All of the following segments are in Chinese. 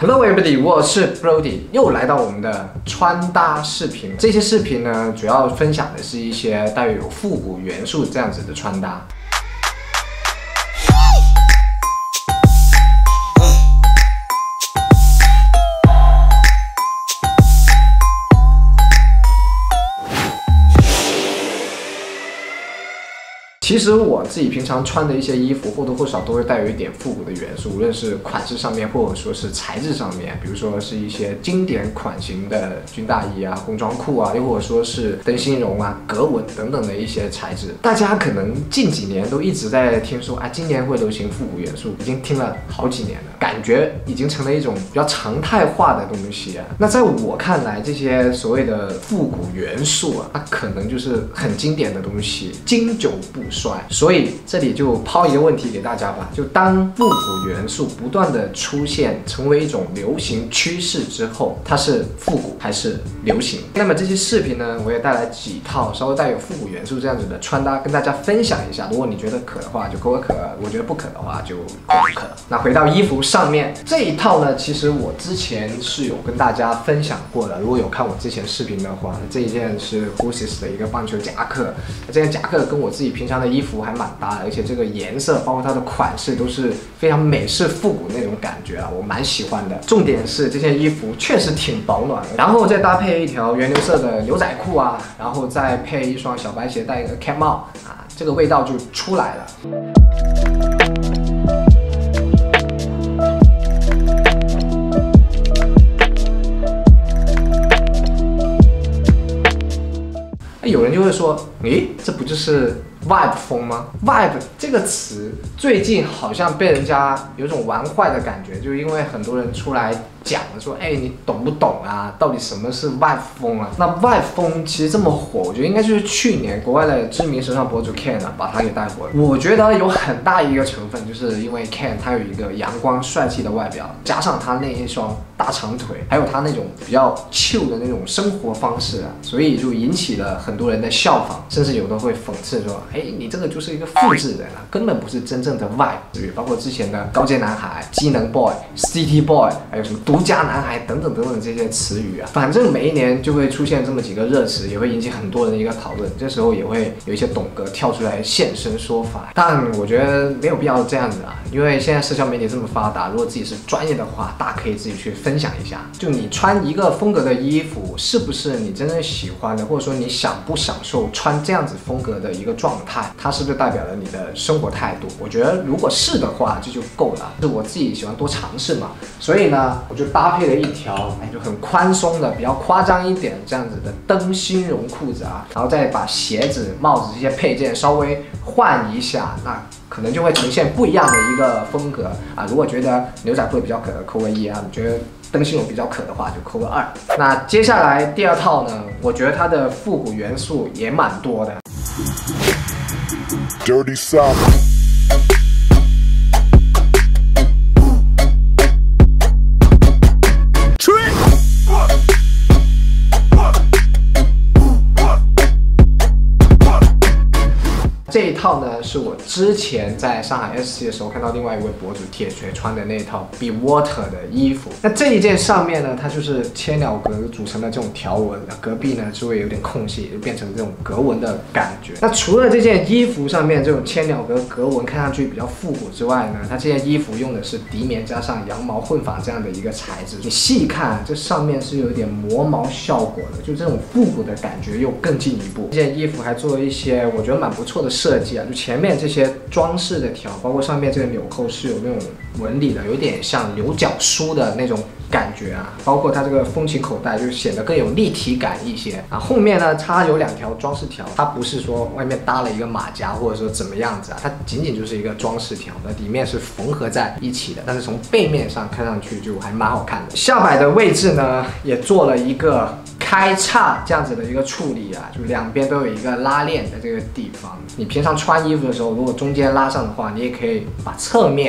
Hello everybody， 我是 Brody， 又来到我们的穿搭视频。这些视频呢，主要分享的是一些带有复古元素这样子的穿搭。其实我自己平常穿的一些衣服或多或少都会带有一点复古的元素，无论是款式上面或者说是材质上面，比如说是一些经典款型的军大衣啊、工装裤啊，又或者说是灯芯绒啊、格纹等等的一些材质。大家可能近几年都一直在听说啊，今年会流行复古元素，已经听了好几年了，感觉已经成了一种比较常态化的东西啊。那在我看来，这些所谓的复古元素啊，它可能就是很经典的东西，经久不衰。所以这里就抛一个问题给大家吧，就当复古元素不断的出现，成为一种流行趋势之后，它是复古还是流行？那么这些视频呢，我也带来几套稍微带有复古元素这样子的穿搭，跟大家分享一下。如果你觉得可的话，就扣个可；我觉得不可的话，就扣不可。那回到衣服上面这一套呢，其实我之前是有跟大家分享过的。如果有看我之前视频的话，这一件是 Hoosis 的一个棒球夹克，这件夹克跟我自己平常的衣服还蛮搭的，而且这个颜色包括它的款式都是非常美式复古那种感觉啊，我蛮喜欢的。重点是这件衣服确实挺保暖的，然后再搭配一条原牛色的牛仔裤啊，然后再配一双小白鞋，戴一个 cap 帽啊，这个味道就出来了。有人就会说，诶，这不就是 vibe 风吗 ？vibe 这个词最近好像被人家有种玩坏的感觉，就因为很多人出来讲了说，哎，你懂不懂啊？到底什么是 vibe 风啊？那 vibe 风其实这么火，我觉得应该就是去年国外的知名时尚博主 Ken 啊，把它给带火了。我觉得有很大一个成分，就是因为 Ken 他有一个阳光帅气的外表，加上他那一双大长腿，还有他那种比较 chill 的那种生活方式啊，所以就引起了很多人的效仿，甚至有的会讽刺说，哎，你这个就是一个复制人啊，根本不是真正的 vibe。包括之前的高阶男孩、机能 boy、city boy， 还有什么独家男孩等等等等这些词语啊，反正每一年就会出现这么几个热词，也会引起很多人的一个讨论。这时候也会有一些懂哥跳出来现身说法，但我觉得没有必要这样子啊，因为现在社交媒体这么发达，如果自己是专业的话，大家可以自己去分享一下。就你穿一个风格的衣服，是不是你真正喜欢的，或者说你享不享受穿这样子风格的一个状态，它是不是代表了你的生活态度？我觉得如果是的话，这就够了。是我自己喜欢多尝试嘛，所以呢，我就搭配了一条就很宽松的、比较夸张一点这样子的灯芯绒裤子啊，然后再把鞋子、帽子这些配件稍微换一下，那可能就会呈现不一样的一个风格啊。如果觉得牛仔裤比较可的，扣个1啊；觉得灯芯绒比较可的话，就扣个2。那接下来第二套呢，我觉得它的复古元素也蛮多的。Dirty South。这一套呢，是我之前在上海 SC 的时候看到另外一位博主铁锤穿的那一套 Be Water 的衣服。那这一件上面呢，它就是千鸟格组成的这种条纹，隔壁呢是会有点空隙，就变成这种格纹的感觉。那除了这件衣服上面这种千鸟格格纹看上去比较复古之外呢，它这件衣服用的是涤棉加上羊毛混纺这样的一个材质。你细看，这上面是有一点磨毛效果的，就这种复古的感觉又更进一步。这件衣服还做了一些我觉得蛮不错的设计啊，就前面这些装饰的条，包括上面这个纽扣是有那种纹理的，有点像牛角梳的那种感觉啊，包括它这个风琴口袋就显得更有立体感一些啊。后面呢，它有2条装饰条，它不是说外面搭了一个马甲或者说怎么样子啊，它仅仅就是一个装饰条，那里面是缝合在一起的，但是从背面上看上去就还蛮好看的。下摆的位置呢，也做了一个开叉这样子的一个处理啊，就两边都有一个拉链的这个地方。你平常穿衣服的时候，如果中间拉上的话，你也可以把侧面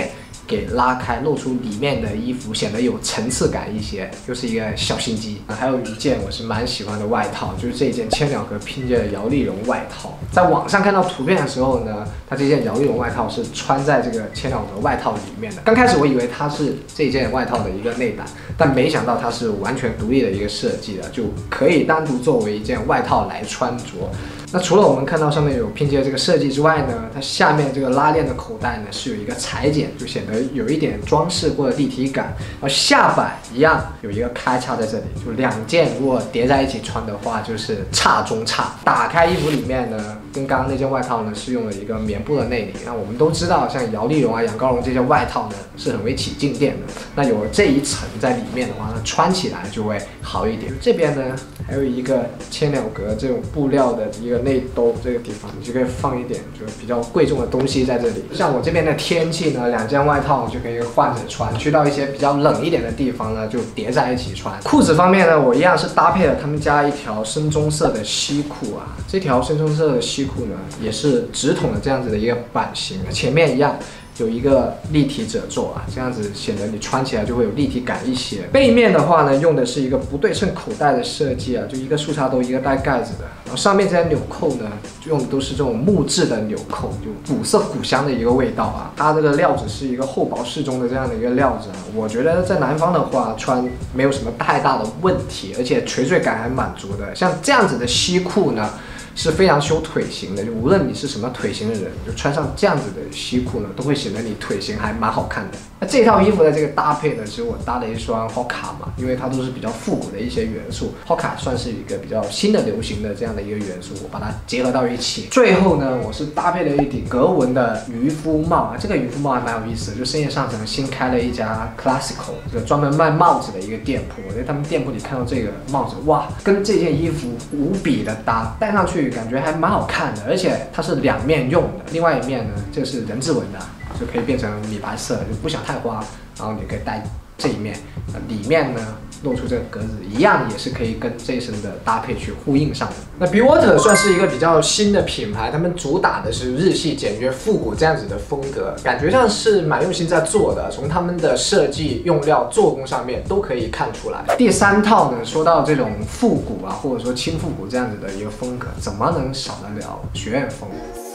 给拉开，露出里面的衣服，显得有层次感一些，又是一个小心机。还有一件我是蛮喜欢的外套，就是这一件千鸟格拼接的摇粒绒外套。在网上看到图片的时候呢，它这件摇粒绒外套是穿在这个千鸟格外套里面的。刚开始我以为它是这件外套的一个内胆，但没想到它是完全独立的一个设计的，就可以单独作为一件外套来穿着。那除了我们看到上面有拼接这个设计之外呢，它下面这个拉链的口袋呢是有一个裁剪，就显得有一点装饰或者立体感。然后下摆一样有一个开叉在这里，就两件如果叠在一起穿的话，就是差中差。打开衣服里面呢，跟刚刚那件外套呢是用了一个棉布的内里。那我们都知道，像摇粒绒啊、羊羔绒这些外套呢是很会起静电的。那有了这一层在里面的话，那穿起来就会好一点。这边呢还有一个千鸟格这种布料的一个内兜，这个地方你就可以放一点就比较贵重的东西在这里。像我这边的天气呢，两件外套就可以换着穿，去到一些比较冷一点的地方呢，就叠在一起穿。裤子方面呢，我一样是搭配了他们家一条深棕色的西裤啊，这条深棕色的西裤呢，也是直筒的这样子的一个版型，前面一样有一个立体褶皱啊，这样子显得你穿起来就会有立体感一些。背面的话呢，用的是一个不对称口袋的设计啊，就一个束插兜，一个带盖子的。然后上面这些纽扣呢，用的都是这种木质的纽扣，就古色古香的一个味道啊。它这个料子是一个厚薄适中的这样的一个料子啊，我觉得在南方的话穿没有什么太大的问题，而且垂坠感还满足的。像这样子的西裤呢，是非常修腿型的，就无论你是什么腿型的人，就穿上这样子的西裤呢，都会显得你腿型还蛮好看的。那这套衣服的这个搭配呢，其实我搭了一双 Hoka 嘛，因为它都是比较复古的一些元素 ，Hoka 算是一个比较新的流行的这样的一个元素，我把它结合到一起。最后呢，我是搭配了一顶格纹的渔夫帽啊，这个渔夫帽还蛮有意思的，就深夜上城新开了一家 Classical， 这个专门卖帽子的一个店铺。我在他们店铺里看到这个帽子，哇，跟这件衣服无比的搭，戴上去感觉还蛮好看的，而且它是两面用的，另外一面呢，这是人字纹的，就可以变成米白色，就不想太花，然后你可以戴这一面，里面呢露出这个格子，一样也是可以跟这一身的搭配去呼应上的。那 BEWATER 算是一个比较新的品牌，他们主打的是日系简约复古这样子的风格，感觉上是蛮用心在做的，从他们的设计、用料、做工上面都可以看出来。第三套呢，说到这种复古啊，或者说轻复古这样子的一个风格，怎么能少得了学院风？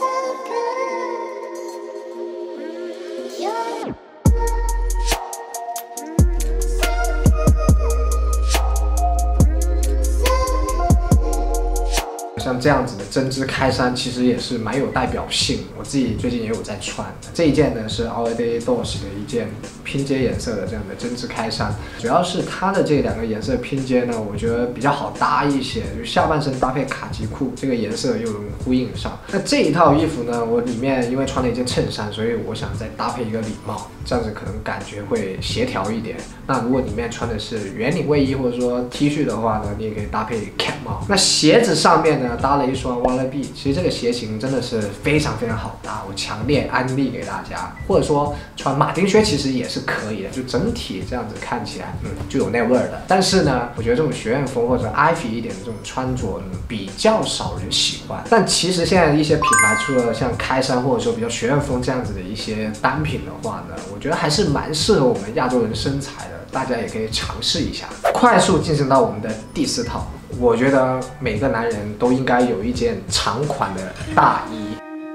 像这样子的针织开衫，其实也是蛮有代表性。我自己最近也有在穿。这一件呢是 Our Day Dosh 的一件拼接颜色的这样的针织开衫，主要是它的这两个颜色拼接呢，我觉得比较好搭一些，就下半身搭配卡其裤，这个颜色又能呼应上。那这一套衣服呢，我里面因为穿了一件衬衫，所以我想再搭配一个礼帽，这样子可能感觉会协调一点。那如果里面穿的是圆领卫衣或者说 T 恤的话呢，你也可以搭配 cap 帽。那鞋子上面呢，搭了一双 Wallaby， 其实这个鞋型真的是非常非常好搭，我强烈安利给大家。或者说穿马丁靴其实也是可以的，就整体这样子看起来，就有那味儿的。但是呢，我觉得这种学院风或者 ivy 一点的这种穿着呢，比较少人喜欢。但其实现在一些品牌除了像开衫或者说比较学院风这样子的一些单品的话呢，我觉得还是蛮适合我们亚洲人身材的，大家也可以尝试一下。快速进行到我们的第四套，我觉得每个男人都应该有一件长款的大衣。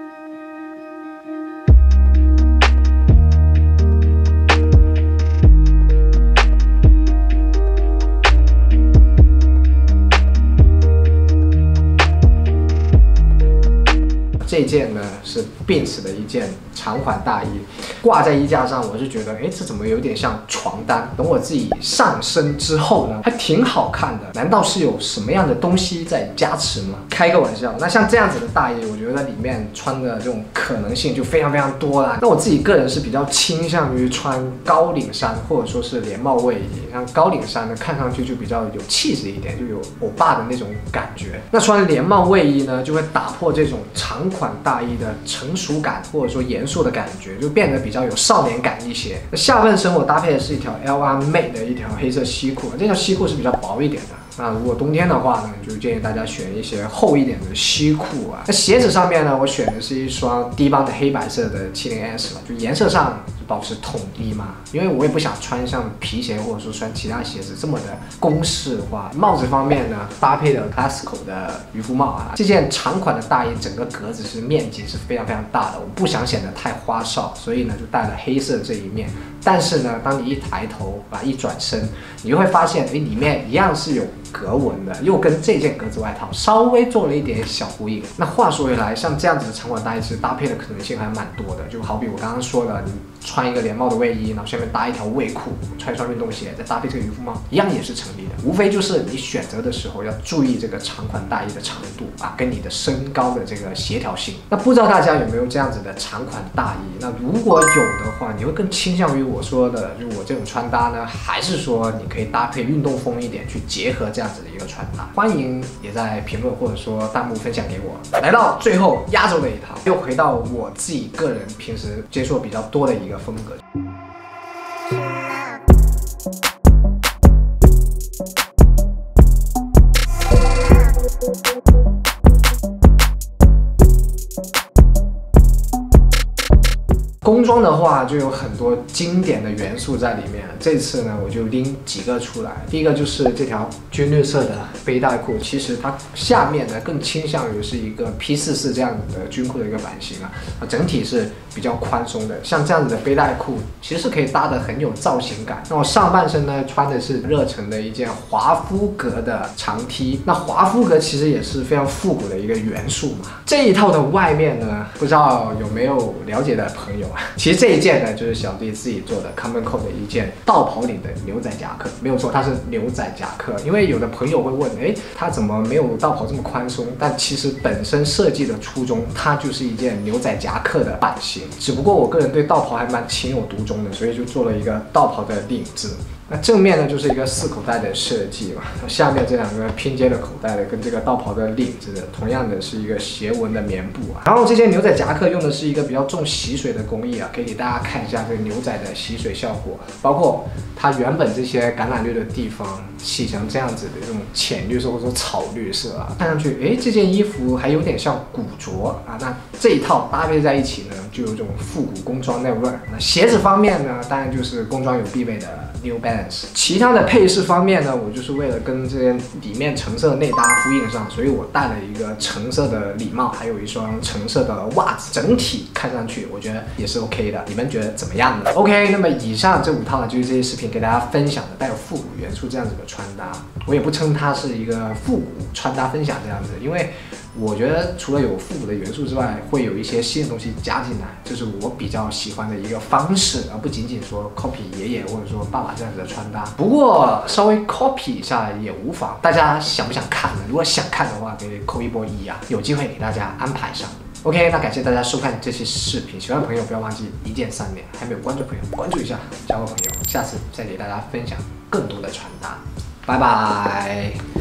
这件呢是 Beams 的一件长款大衣，挂在衣架上，我是觉得，这怎么有点像床单？等我自己上身之后呢，还挺好看的。难道是有什么样的东西在加持吗？开个玩笑。那像这样子的大衣，我觉得在里面穿的这种可能性就非常非常多啦。那我自己个人是比较倾向于穿高领衫或者说是连帽卫衣，像高领衫呢，看上去就比较有气质一点，就有欧巴的那种感觉。那穿连帽卫衣呢，就会打破这种长款大衣的成熟感或者说严肃的感觉，就变得比较有少年感一些。那下半身我搭配的是一条 LR Made 的一条黑色西裤，这条西裤是比较薄一点的。那如果冬天的话呢，就建议大家选一些厚一点的西裤啊。那鞋子上面呢，我选的是一双低帮的黑白色的70S，就颜色上保持统一嘛，因为我也不想穿像皮鞋或者说穿其他鞋子这么的公式化。帽子方面呢，搭配的 Classical 的渔夫帽啊，这件长款的大衣整个格子是面积是非常非常大的，我不想显得太花哨，所以呢就带了黑色这一面。但是呢，当你一抬头一转身，你就会发现，里面一样是有格纹的，又跟这件格子外套稍微做了一点小呼应。那话说回来，像这样子的长款大衣，其实搭配的可能性还蛮多的。就好比我刚刚说的，你穿一个连帽的卫衣，然后下面搭一条卫裤，穿一双运动鞋，再搭配这个渔夫帽，一样也是成立的。无非就是你选择的时候要注意这个长款大衣的长度跟你的身高的这个协调性。那不知道大家有没有这样子的长款大衣？那如果有的话，你会更倾向于我说的，就我这种穿搭呢，还是说你可以搭配运动风一点，去结合这样子的一个穿搭？欢迎也在评论或者说弹幕分享给我。来到最后压轴的一套，又回到我自己个人平时接触比较多的一个风格。工装的话就有很多经典的元素在里面，这次呢我就拎几个出来。第一个就是这条军绿色的背带裤，其实它下面呢更倾向于是一个 P44这样子的军裤的一个版型整体是比较宽松的。像这样子的背带裤其实是可以搭得很有造型感。那我上半身呢穿的是热橙的一件华夫格的长 T， 那华夫格其实也是非常复古的一个元素嘛。这一套的外面呢，不知道有没有了解的朋友其实这一件呢，就是小弟自己做的 Common Code 的一件道袍领的牛仔夹克，没有错，它是牛仔夹克。因为有的朋友会问，它怎么没有道袍这么宽松？但其实本身设计的初衷，它就是一件牛仔夹克的版型。只不过我个人对道袍还蛮情有独钟的，所以就做了一个道袍的领子。那正面呢就是一个4口袋的设计嘛，下面这两个拼接的口袋的跟这个道袍的领子同样的是一个斜纹的棉布然后这件牛仔夹克用的是一个比较重吸水的工艺可以给大家看一下这个牛仔的吸水效果，包括它原本这些橄榄绿的地方洗成这样子的这种浅绿色或者说草绿色看上去这件衣服还有点像古着那这一套搭配在一起呢，就有这种复古工装那味儿。那鞋子方面呢，当然就是工装有必备的 New Balance。其他的配饰方面呢，我就是为了跟这件里面橙色的内搭呼应上，所以我戴了一个橙色的礼帽，还有一双橙色的袜子，整体看上去我觉得也是 OK 的。你们觉得怎么样呢 ？OK， 那么以上这5套呢，就是这些视频给大家分享的带有复古元素这样子的穿搭。我也不称它是一个复古穿搭分享这样子，因为我觉得除了有复古的元素之外，会有一些新的东西加进来，这是我比较喜欢的一个方式，而不仅仅说 copy 爷爷或者说爸爸这样子的穿搭。不过稍微 copy 一下也无妨，大家想不想看呢？如果想看的话，可以扣一波1有机会给大家安排上。OK， 那感谢大家收看这期视频，喜欢的朋友不要忘记一键3连，还没有关注的朋友关注一下，加个朋友，下次再给大家分享更多的穿搭。拜拜。